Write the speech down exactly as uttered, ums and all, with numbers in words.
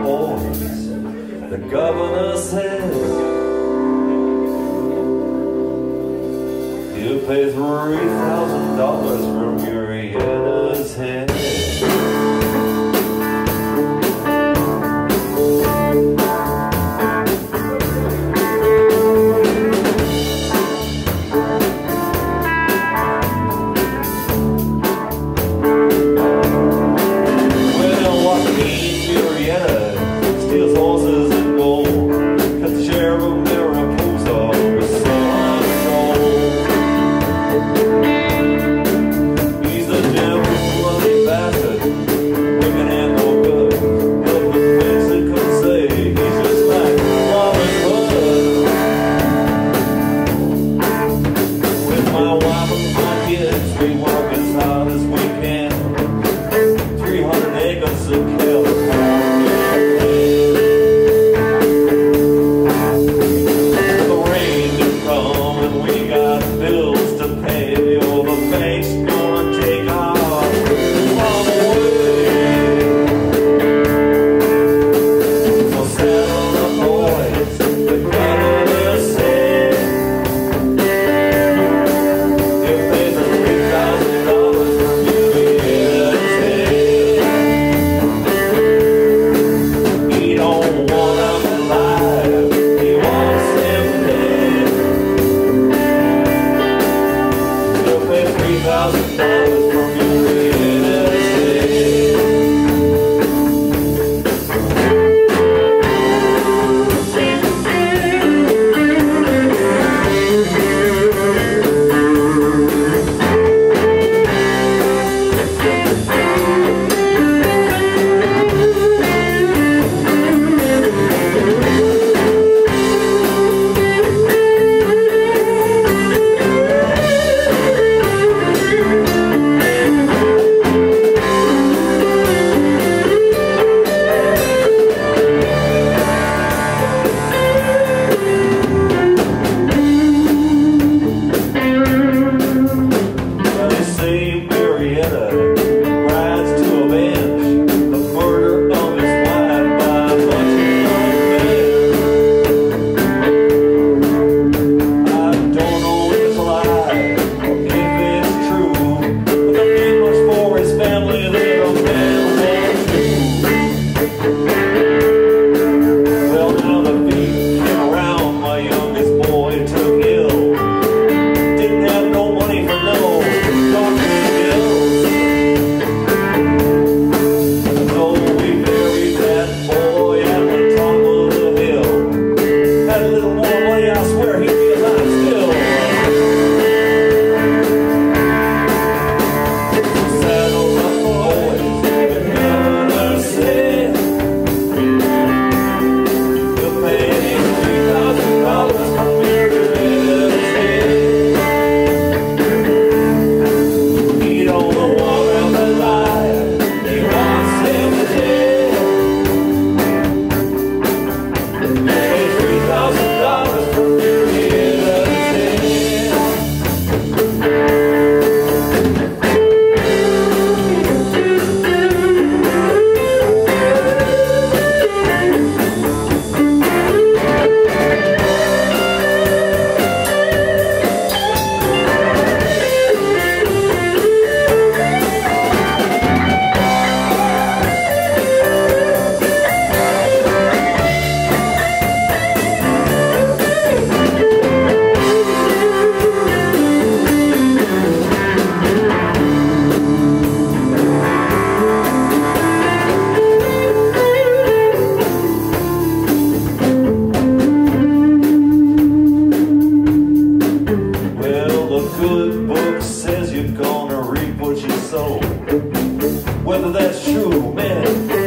boys. The governor says you pay three thousand dollars from Murietta's head. Well, Joaquin Murietta steals horses and gold, cause the sheriff of Mariposa was so untold. He's the devil's bloody bastard, wicked and no good, but the Mexican could say he's just like Robin Hood. With my wife and my kids, we work as hard as we can. three hundred acres of California. The rain to come and we got bills to pay. Oh, the bank's gonna take our mom away. So settle the boys, the governor said you pay the three thousand dollars from Murietta's head. He don't want them alive, he wants them dead. You pay three thousand dollars from Murietta's head. Well, they say Murietta rides to avenge the murder of his wife by a bunch of young men. I don't know if it's a lie or if it's true, but the man was for his family that a man had to. Well, now the beat came around, my youngest boy took ill. Didn't have no money for no doctor bills. So we buried that boy at the top of the hill. Had a little more money, I swear he'd be alive still. Saddle up, boys, the governor said you'll pay three thousand dollars from Murietta's head. He don't want them alive, he wants them dead. Pay three thousand dollars from Murietta's head. Well, the good book says you're gonna reap what you sow. Whether that's true, man,